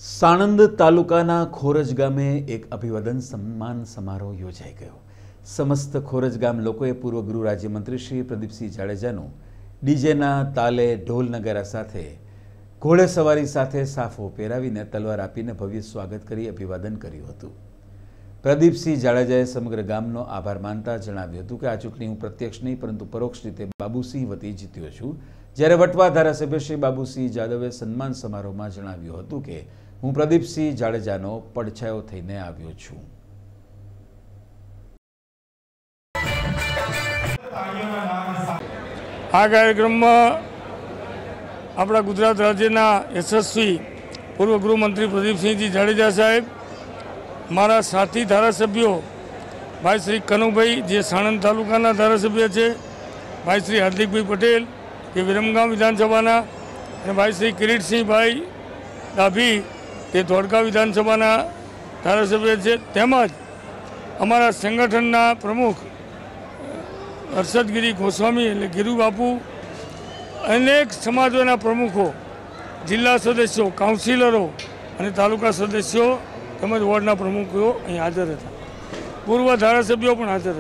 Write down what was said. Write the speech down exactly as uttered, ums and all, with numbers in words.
સાણંદ તાલુકાના ખોરજ ગામે એક અભિવાદન સન્માન સમારોહ યોજાઈ ગયો। સમસ્ત ખોરજ ગામ લોકોએ પૂર્વ ગૃહ રાજ્યમંત્રી શ્રી પ્રદીપસિંહ જાડેજાનું ડીજેના તાલે ઢોલ નગારા સાથે ઘોડે સવારી સાથે સાફો પહેરાવીને તલવાર આપીને ભવ્ય સ્વાગત કરી અભિવાદન કર્યું હતું। પ્રદીપસિંહ જાડેજાએ સમગ્ર ગામનો આભાર માનતા જણાવ્યું હતું કે આ ચૂંટણી હું પ્રત્યક્ષ નહીં પરંતુ પરોક્ષ રીતે બાબુસિંહ વતી જીત્યો છું। જ્યારે વટવા ધારાસભ્ય શ્રી બાબુસિંહ જાદવે સન્માન સમારોહમાં જણાવ્યું હતું કે હું પ્રદીપસિંહ જાડેજાનો પડછાયો થઈને આવ્યો છું। આ કાર્યક્રમમાં આપણા ગુજરાત રાજ્યના યશસ્વી પૂર્વ ગૃહમંત્રી પ્રદીપસિંહજી જાડેજા સાહેબ, મારા સાથી ધારાસભ્યો ભાઈ શ્રી કનુભાઈ જે સાણંદ તાલુકાના ધારાસભ્ય છે, ભાઈ શ્રી હાર્દિકભાઈ પટેલ જે વિરમગામ વિધાનસભાના, અને ભાઈ શ્રી કિરીટસિંહભાઈ ડાભી તે ધોળકા વિધાનસભાના ધારાસભ્ય છે, તેમજ અમારા સંગઠનના પ્રમુખ હર્ષદગીરી ગોસ્વામી એટલે ગીરુ બાપુ, અનેક સમાજોના પ્રમુખો, જિલ્લા સદસ્યો, કાઉન્સિલરો અને તાલુકા સદસ્યો તેમજ વોર્ડના પ્રમુખો અહીં હાજર હતા। પૂર્વ ધારાસભ્યો પણ હાજર હતા।